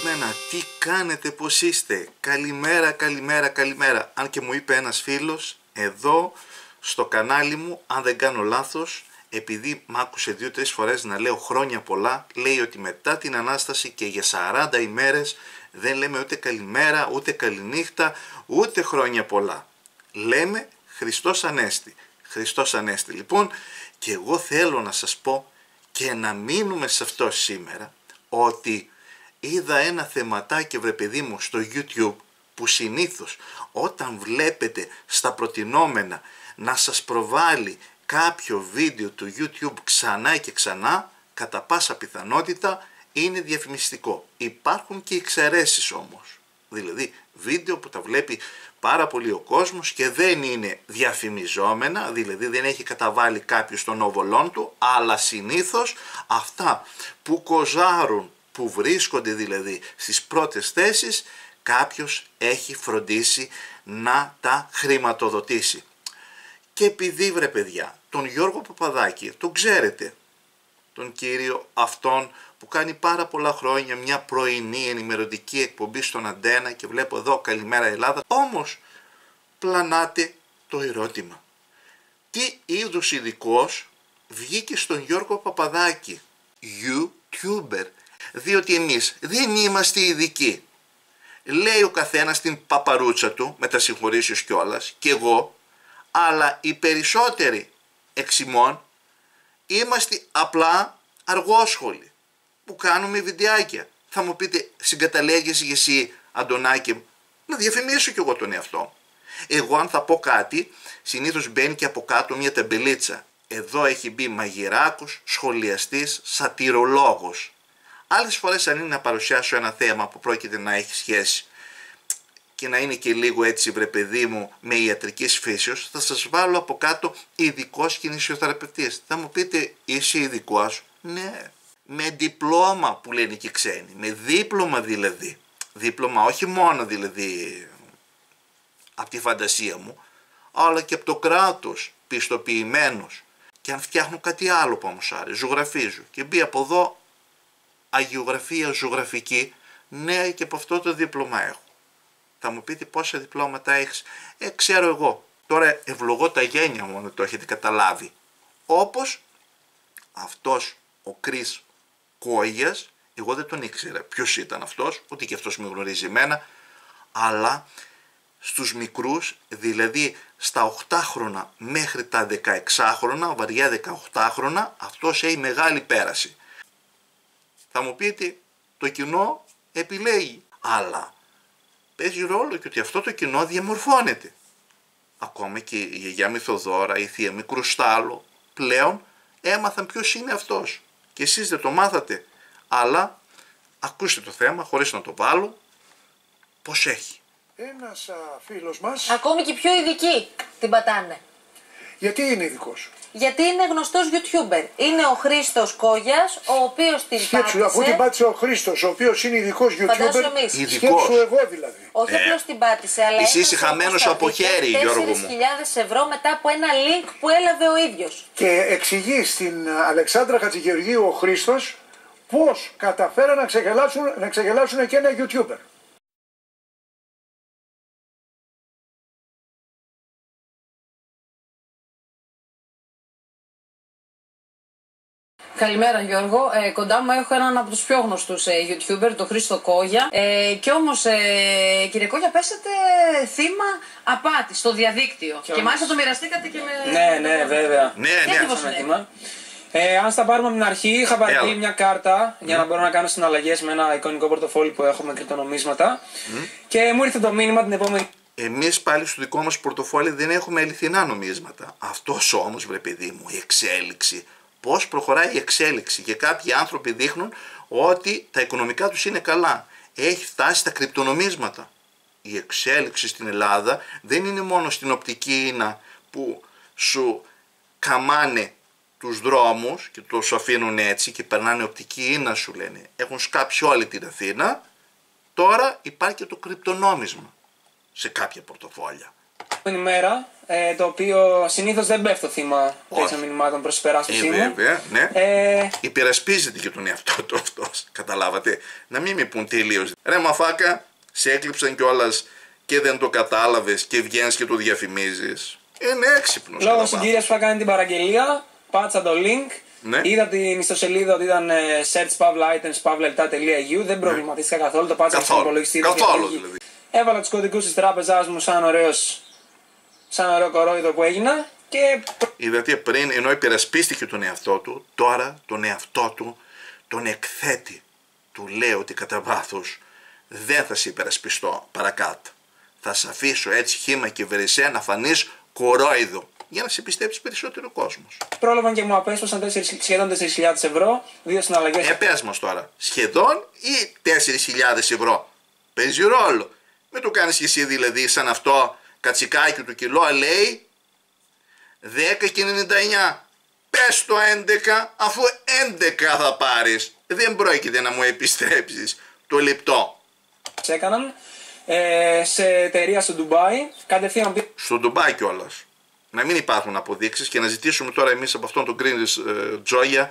καλησπέρα, τι κάνετε, πως είστε? Καλημέρα, καλημέρα, καλημέρα. Αν και μου είπε ένας φίλος εδώ στο κανάλι μου, αν δεν κάνω λάθος, επειδή μ' άκουσε 2-3 φορές να λέω χρόνια πολλά, λέει ότι μετά την Ανάσταση και για 40 ημέρες δεν λέμε ούτε καλημέρα, ούτε καληνύχτα, ούτε χρόνια πολλά. Λέμε Χριστός Ανέστη. Χριστός Ανέστη. Λοιπόν, και εγώ θέλω να σας πω και να μείνουμε σε αυτό σήμερα, ότι είδα ένα θεματάκι, βρε παιδί μου, στο YouTube, που συνήθως όταν βλέπετε στα προτινόμενα να σας προβάλλει κάποιο βίντεο του YouTube ξανά και ξανά, κατά πάσα πιθανότητα είναι διαφημιστικό. Υπάρχουν και εξαιρέσεις όμως. Δηλαδή βίντεο που τα βλέπει πάρα πολύ ο κόσμος και δεν είναι διαφημιζόμενα, δηλαδή δεν έχει καταβάλει κάποιος τον όβολόν του, αλλά συνήθως αυτά που κοζάρουν, που βρίσκονται δηλαδή στις πρώτες θέσεις, κάποιος έχει φροντίσει να τα χρηματοδοτήσει. Και επειδή, βρε παιδιά, τον Γιώργο Παπαδάκη, τον ξέρετε, τον κύριο αυτόν που κάνει πάρα πολλά χρόνια μια πρωινή ενημερωτική εκπομπή στον Αντένα, και βλέπω εδώ Καλημέρα Ελλάδα, όμως πλανάται το ερώτημα. Τι είδους ειδικός βγήκε στον Γιώργο Παπαδάκη, YouTuber? Διότι εμείς δεν είμαστε ειδικοί. Λέει ο καθένας την παπαρούτσα του, με τα συγχωρήσεις κιόλας, και εγώ, αλλά οι περισσότεροι εξ ημών είμαστε απλά αργόσχολοι που κάνουμε βιντεάκια. Θα μου πείτε, συγκαταλέγεσαι και εσύ, Αντωνάκη, να διαφημίσω κι εγώ τον εαυτό μου. Εγώ αν θα πω κάτι, συνήθως μπαίνει και από κάτω μια ταμπελίτσα. Εδώ έχει μπει μαγειράκος, σχολιαστής, σατυρολόγος. Άλλες φορές, αν είναι να παρουσιάσω ένα θέμα που πρόκειται να έχει σχέση και να είναι και λίγο έτσι, βρε παιδί μου, με ιατρικής φύσεως, θα σας βάλω από κάτω ειδικός κινησιοθεραπευτής. Θα μου πείτε, είσαι ειδικός? Ναι, με διπλώμα που λένε και οι ξένοι, με δίπλωμα δηλαδή. Δίπλωμα όχι μόνο δηλαδή από τη φαντασία μου, αλλά και από το κράτος, πιστοποιημένος. Και αν φτιάχνω κάτι άλλο που όμως άρεσε, ζωγραφίζω και μπει από εδώ αγιογραφία ζωγραφική, ναι, και από αυτό το δίπλωμα έχω. Θα μου πείτε πόσα διπλώματα έχεις? Ξέρω εγώ. Τώρα ευλογώ τα γένια μου, να το έχετε καταλάβει. Όπως αυτός ο Κρίς Κόγιας, εγώ δεν τον ήξερα ποιος ήταν αυτός, ούτε και αυτός με γνωρίζει εμένα, αλλά στους μικρούς, δηλαδή στα 8χρονα μέχρι τα 16χρονα, βαριά 18χρονα, αυτός έχει μεγάλη πέραση. Θα μου πείτε, το κοινό επιλέγει, αλλά παίζει ρόλο και ότι αυτό το κοινό διαμορφώνεται. Ακόμα και η γιαγιά Μηθοδώρα, η θεία μου Κρουστάλλο, πλέον έμαθαν ποιος είναι αυτός. Και εσείς δεν το μάθατε, αλλά ακούστε το θέμα χωρίς να το βάλω, πως έχει. Ένας φίλος μας, ακόμη και πιο ειδικοί την πατάνε. γιατί είναι ειδικός? Γιατί είναι γνωστός YouTuber. Είναι ο Χρήστος Κόγιας, ο οποίος την Σκέψου, αφού την πάτησε ο Χρήστος, ο οποίος είναι ειδικός YouTuber, σκέψου εγώ δηλαδή. Όχι απλώς την πάτησε, αλλά εσύ είσαι χαμένος από χέρι, Γιώργο μου. 4.000 ευρώ μετά από ένα link που έλαβε ο ίδιος. Και εξηγεί στην Αλεξάνδρα Χατζηγεωργίου ο Χρήστος πώς καταφέραν να ξεγελάσουν και ένα YouTuber. Καλημέρα Γιώργο, κοντά μου έχω έναν από τους πιο γνωστούς YouTuber, τον Χρήστο Κόγια, και όμως κύριε Κόγια πέσετε θύμα απάτης στο διαδίκτυο και μάλιστα το μοιραστήκατε και με... Ναι, βέβαια. Ναι. Αν στα πάρουμε από την αρχή, είχα πάρει μια κάρτα για να μπορώ να κάνω συναλλαγές με ένα εικονικό πορτοφόλι που έχω με κρυπτονομίσματα και μου ήρθε το μήνυμα την επόμενη... Εμείς πάλι στο δικό μας πορτοφόλι δεν έχουμε αληθινά νομίσματα. Αυτός όμως, βρε παιδί μου, η εξέλιξη, πώς προχωράει η εξέλιξη, και κάποιοι άνθρωποι δείχνουν ότι τα οικονομικά τους είναι καλά. Έχει φτάσει στα κρυπτονομίσματα. Η εξέλιξη στην Ελλάδα δεν είναι μόνο στην οπτική ίνα που σου καμάνε τους δρόμους και τους αφήνουν έτσι και περνάνε οπτική ίνα, σου λένε. Έχουν σκάψει όλη την Αθήνα. Τώρα υπάρχει και το κρυπτονόμισμα σε κάποια πορτοφόλια. την ημέρα, το οποίο συνήθως δεν πέφτω θύμα τέτοιων μηνυμάτων προς υπεράσπιση μου. Βέβαια, ναι. Υπερασπίζεται και τον εαυτό του αυτός. Καταλάβατε. Να μην με πουν τελείως. Ρε μαφάκα, σε έκλειψαν κιόλας και δεν το κατάλαβες και βγαίνεις και το διαφημίζεις. Είναι έξυπνος. Λόγω συγκυρίας που θα κάνει την παραγγελία, πάτσα το link. Ναι. Είδα την ιστοσελίδα ότι ήταν search.items.eu. Δεν προβληματίστηκα καθόλου. Το πάτσα στον υπολογιστή. Καθόλου δηλαδή. Έβαλα τους κωδικούς της τράπεζάς μου σαν ωραίο κορόιδο που έγινα και... Είδατε πριν, ενώ υπερασπίστηκε τον εαυτό του, τώρα τον εαυτό του τον εκθέτει. Του λέει ότι κατά βάθος δεν θα σε υπερασπιστώ παρακάτω. Θα σε αφήσω έτσι χύμα και βερεσέ να φανείς κορόιδο. Για να σε πιστέψει περισσότερο ο κόσμος. Πρόλαβαν και μου απέσπασαν σχεδόν 4.000 ευρώ, 2 συναλλαγές. Πες μας τώρα, σχεδόν ή 4.000 ευρώ. Παίζει ρόλο. Μην το κάνεις και εσύ δηλαδή σαν αυτό κατσικάκι του κιλό, λέει 10 και 99. Πες το 11, αφού 11 θα πάρεις. Δεν πρόκειται να μου επιστρέψεις το λεπτό. Έκαναν σε εταιρεία στο Ντουμπάι, κατευθείαν στο Ντουμπάι κιόλας. Να μην υπάρχουν αποδείξεις και να ζητήσουμε τώρα εμείς από αυτόν τον Green Joya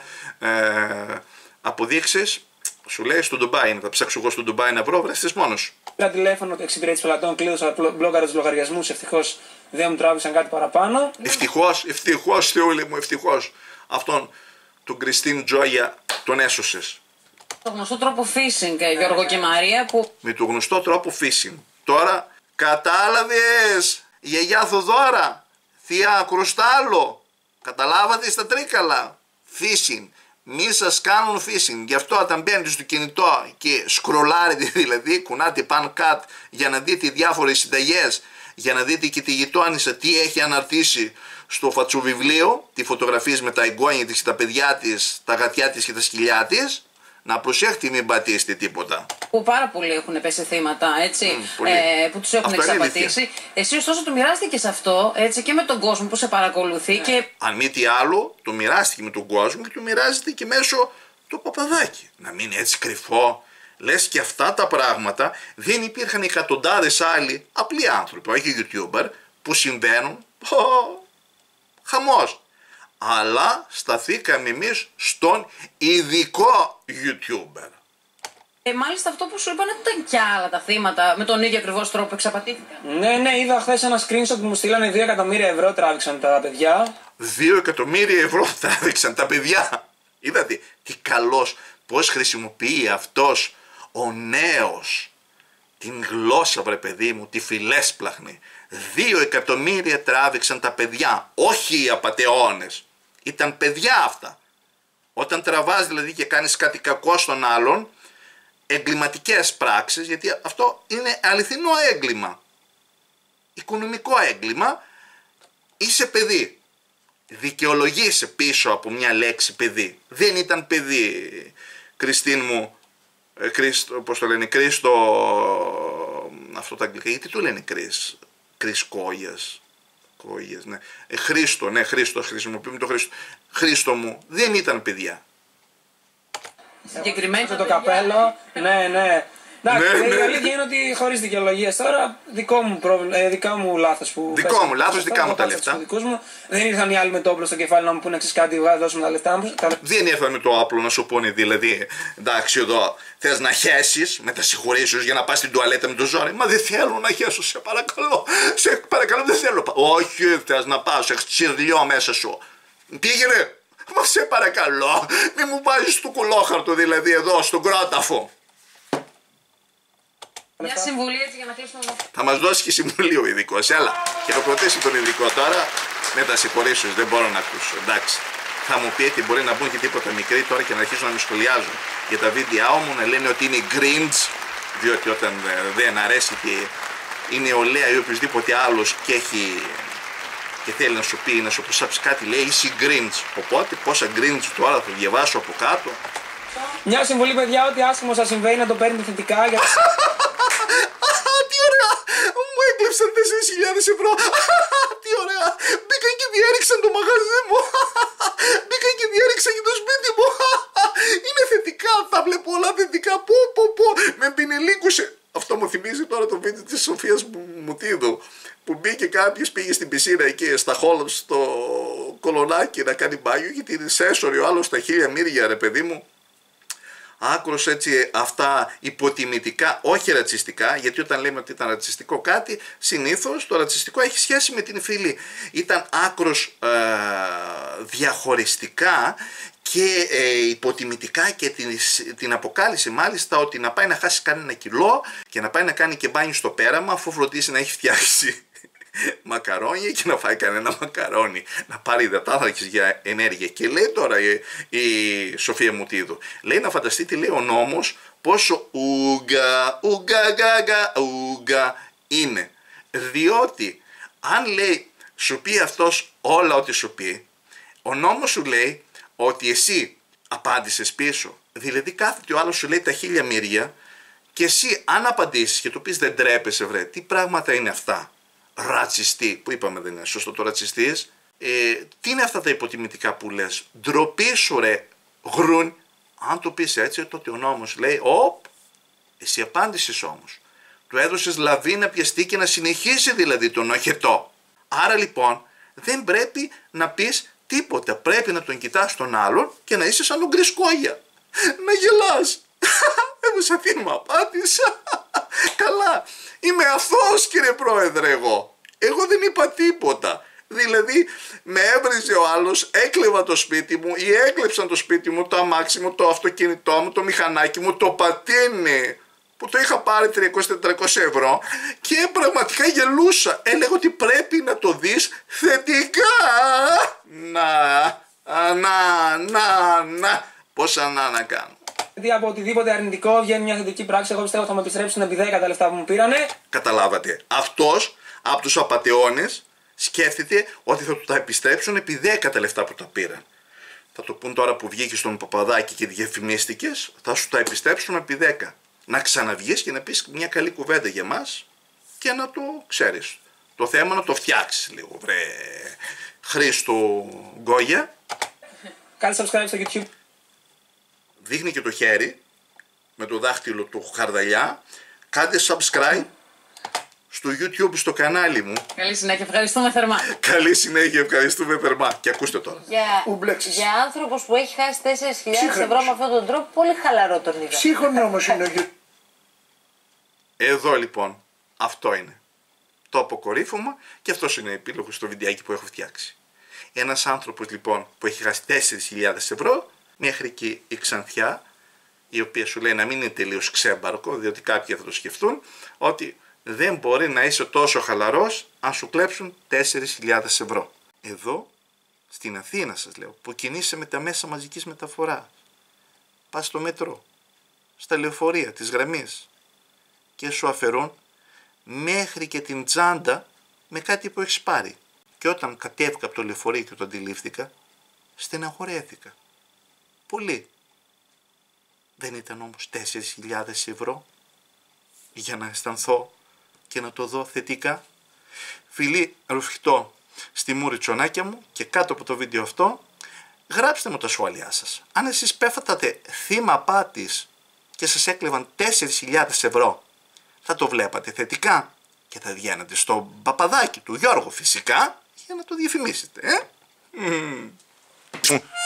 αποδείξεις. Σου λέει στο Ντουμπάι, να τα ψάξω εγώ στο Ντουμπάι να βρω, βρέστες μόνος. Πήρα τηλέφωνο, εξυπηρέτηση πελατών, κλείδωσα μπλόκαρα τους λογαριασμούς, ευτυχώς δεν μου τράβησαν κάτι παραπάνω. Ευτυχώς Θεούλη μου, ευτυχώς. Αυτόν τον Κριστίν Τζόγια τον έσωσες. Το γνωστό τρόπο phishing, Γιώργο και Μαρία, που... Με το γνωστό τρόπο phishing. Τώρα κατάλαβες, γιαγιά Θοδώρα, θεία Κρουστάλλο, καταλάβατε στα τρίκαλα. Phishing. Μη σας κάνουν phishing. Γι' αυτό όταν μπαίνετε στο κινητό και σκρολάρετε δηλαδή, κουνάτε pan cut για να δείτε διάφορες συνταγές, για να δείτε και τη γειτόνισσα τι έχει αναρτήσει στο φατσοβιβλίο, τη φωτογραφίες με τα εγγόνια της, τα παιδιά της, τα γατιά της και τα σκυλιά της, να προσέχετε μην πατήσετε τίποτα. Που πάρα πολλοί έχουν πέσει θύματα, έτσι, που τους έχουν εξαπατήσει. Εσύ ωστόσο το μοιράστηκες αυτό, έτσι, και με τον κόσμο που σε παρακολουθεί. Ναι. Και... αν μη τι άλλο, το μοιράστηκε με τον κόσμο και το μοιράζεται και μέσω του παπαδάκι. Να μην είναι έτσι κρυφό. Λες και αυτά τα πράγματα δεν υπήρχαν εκατοντάδες άλλοι απλοί άνθρωποι, όχι YouTuber, που συμβαίνουν. Χαμός. Αλλά σταθήκαμε εμείς στον ειδικό YouTuber. Μάλιστα αυτό που σου είπαν ότι ήταν κι άλλα τα θύματα με τον ίδιο ακριβώς τρόπο εξαπατήθηκαν. Ναι, είδα χθες ένα screenshot που μου στείλανε 2 εκατομμύρια ευρώ τράβηξαν τα παιδιά. 2 εκατομμύρια ευρώ τράβηξαν τα παιδιά. Είδατε τι καλός, πώς χρησιμοποιεί αυτός ο νέος την γλώσσα, βρε παιδί μου, τη φιλέσπλαχνη. 2 εκατομμύρια τράβηξαν τα παιδιά, όχι οι απατεώνες. Ήταν παιδιά αυτά. Όταν τραβάς δηλαδή και κάνεις κάτι κακό στον άλλον, εγκληματικές πράξεις, γιατί αυτό είναι αληθινό έγκλημα, οικονομικό έγκλημα, είσαι παιδί. Δικαιολογείσαι πίσω από μια λέξη παιδί. Δεν ήταν παιδί, Κριστίν μου, πώς το λένε, Κρίστο, αυτό τα αγγλικά, γιατί το λένε Κόιας, ναι. Χρήστο, χρησιμοποιούμε το Χρήστο. Χρήστο μου, δεν ήταν παιδιά. Συγκεκριμένα το καπέλο, ναι. Εντάξει, η αλήθεια είναι ότι χωρίς δικαιολογίες τώρα, δικό μου λάθος που... Δικό μου λάθος, δικά μου τα λεφτά. Δεν ήρθαν οι άλλοι με το όπλο στο κεφάλι να μου πούνε εξής κάτι, δώσουμε τα λεφτά μου. Δεν ήρθαν με το όπλο να σου πούνε δηλαδή, εντάξει εδώ, θες να χέσεις με τα συγχωρήσεις για να πας στην τουαλέτα με το ζόρι. Μα δεν θέλω να χέσω, σε παρακαλώ. Σε παρακαλώ, δεν θέλω. Όχι, θες να πάω, σε τσιρλιό μέσα σου. Πήγαινε. Μα σε παρακαλώ, μη μου βάζεις στο κουλόχαρτο δηλαδή εδώ, στον κρόταφο. Μια συμβουλή έτσι για να κλείσουμε. Θα μας δώσει και συμβουλή ο ειδικός. Έλα, χειροκροτήσει τον ειδικό τώρα. Με τα συγχωρήσεις, δεν μπορώ να ακούσω. Εντάξει. Θα μου πει ότι μπορεί να μπουν και τίποτα μικροί τώρα και να αρχίσουν να με σχολιάζουν για τα βίντεο μου, να λένε ότι είναι cringe, διότι όταν δεν αρέσει και είναι ολέα ή οποιοδήποτε άλλος και έχει. Και θέλει να σου πει, να σου προσάψει κάτι, λέει είσαι cringe. Οπότε πόσα cringe τώρα θα διαβάσω από κάτω. Μια συμβουλή, παιδιά, ότι άσχημο σας συμβαίνει να το παίρνετε θετικά. Για... Τι ωραία! Μου έκλεψαν 4.000 ευρώ. Τι ωραία! Μπήκαν και διέριξαν το μαγαζί μου. Μπήκαν και διέριξαν και το σπίτι μου. Είναι θετικά, τα βλέπω όλα θετικά. Πω. Με πινελίκουσε. Αυτό μου θυμίζει τώρα το βίντεο της Σοφίας Μουτίδου, που μπήκε κάποιος πήγε στην πισίνα εκεί στα Χόλμ στο Κολονάκι να κάνει μπάνιο και την έσωρε ο άλλος στα 1000 μύρια, ρε παιδί μου. Άκρος έτσι αυτά υποτιμητικά, όχι ρατσιστικά, γιατί όταν λέμε ότι ήταν ρατσιστικό κάτι, συνήθως το ρατσιστικό έχει σχέση με την φυλή. Ήταν άκρος διαχωριστικά και υποτιμητικά και την αποκάλυψη μάλιστα ότι να πάει να χάσει κανένα κιλό και να πάει να κάνει και μπάνιο στο πέραμα αφού φροντίσει να έχει φτιάξει μακαρόνια και να φάει κανένα μακαρόνι, να πάρει υδατάνθρακες για ενέργεια. Και λέει τώρα η Σοφία Μουτίδου, λέει να φανταστεί τι λέει ο νόμος, πόσο ουγκα είναι. Διότι αν λέει σου πει αυτός όλα ό,τι σου πει, ο νόμος σου λέει ότι εσύ απάντησες πίσω. Δηλαδή κάθεται ο άλλος σου λέει τα 1000 μύρια και εσύ αν απαντήσεις και του πεις δεν τρέπεσαι βρε, τι πράγματα είναι αυτά. Ρατσιστή, που είπαμε δεν είναι σωστό το ρατσιστής, τι είναι αυτά τα υποτιμητικά που λες, ντροπή σου ρε γρουν. Αν το πεις έτσι τότε ο νόμος λέει οπ, εσύ απάντησες όμως, του έδωσες λαβή να πιαστεί και να συνεχίσει δηλαδή τον οχετό. Άρα λοιπόν δεν πρέπει να πεις τίποτα, πρέπει να τον κοιτάς τον άλλον και να είσαι σαν τον Γκρισκόγια, να γελάς. Έδωσα τι μου απάντησα. Καλά, είμαι αθώος κύριε πρόεδρε εγώ δεν είπα τίποτα. Δηλαδή με έβριζε ο άλλος, έκλεβα το σπίτι μου ή έκλεψαν το σπίτι μου, το αμάξι μου, το αυτοκίνητό μου, το μηχανάκι μου, το πατίνι που το είχα πάρει 300-400 ευρώ και πραγματικά γελούσα. Έλεγα ότι πρέπει να το δεις θετικά. Να, πόσα να κάνω. Γιατί από οτιδήποτε αρνητικό βγαίνει μια θετική πράξη, εγώ πιστεύω θα μου επιστρέψουν επί 10 τα λεφτά που μου πήρανε. Καταλάβατε. Αυτός από τους απατεώνες σκέφτεται ότι θα του τα επιστρέψουν επί 10 τα λεφτά που τα πήραν. Θα το πούν τώρα που βγήκε στον Παπαδάκη και διαφημίστηκες, θα σου τα επιστρέψουν επί 10. Να ξαναβγείς και να πεις μια καλή κουβέντα για μας και να το ξέρεις. Το θέμα να το φτιάξεις λίγο, βρε Χρήστο Γκόγια. Κάντε subscribe στο YouTube. Δείχνει και το χέρι με το δάχτυλο του χαρδαλιά. Κάντε subscribe στο YouTube στο κανάλι μου. Καλή συνέχεια, ευχαριστούμε θερμά. Καλή συνέχεια, ευχαριστούμε θερμά. Και ακούστε τώρα. Για άνθρωπος που έχει χάσει 4.000 ευρώ με αυτόν τον τρόπο, πολύ χαλαρό τον είδα. Σύγχρονο όμως είναι ο YouTube. Εδώ λοιπόν, αυτό είναι το αποκορύφωμα και αυτός είναι ο επίλογος στο βιντεάκι που έχω φτιάξει. Ένας άνθρωπος λοιπόν που έχει χάσει 4.000 ευρώ μέχρι και η Ξανθιά, η οποία σου λέει να μην είναι τελείως ξέμπαρκο, διότι κάποιοι θα το σκεφτούν, ότι δεν μπορεί να είσαι τόσο χαλαρός αν σου κλέψουν 4.000 ευρώ. Εδώ, στην Αθήνα σας λέω, που κινείσαι με τα μέσα μαζικής μεταφοράς, πας στο μετρό, στα λεωφορεία της γραμμής και σου αφαιρούν μέχρι και την τσάντα με κάτι που έχεις πάρει. Και όταν κατέβηκα από το λεωφορείο και το αντιλήφθηκα, στεναχωρέθηκα. Πολύ. Δεν ήταν όμως 4.000 ευρώ για να αισθανθώ και να το δω θετικά. Φιλί ρουφιχτό στη μούρη τσονάκια μου και κάτω από το βίντεο αυτό γράψτε μου τα σχόλιά σας. Αν εσείς πέφτατε θύμα απάτης και σας έκλεβαν 4.000 ευρώ, θα το βλέπατε θετικά και θα βγαίνατε στο Παπαδάκι του Γιώργου φυσικά για να το διαφημίσετε.